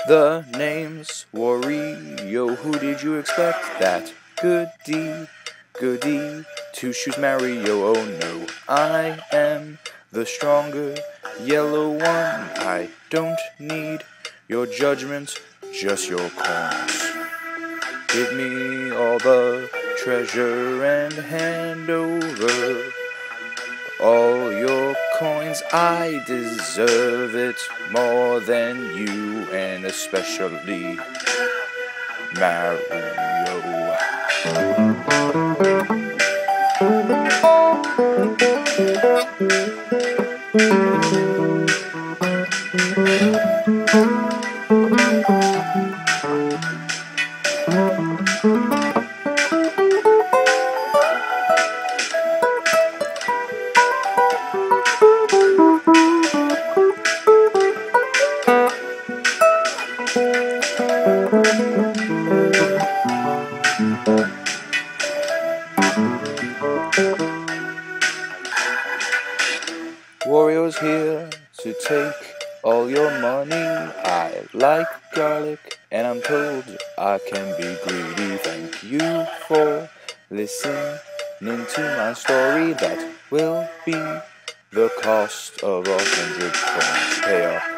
The name's Wario, who did you expect? That goody to shoot Mario, oh no. I am the stronger yellow one. I don't need your judgment, just your coins. Give me all the treasure and hand over all your coins. I deserve it more than you, and especially Mario. Wario's here to take all your money. I like garlic, and I'm told I can be greedy. Thank you for listening to my story. That will be the cost of 100 coins. Pay off.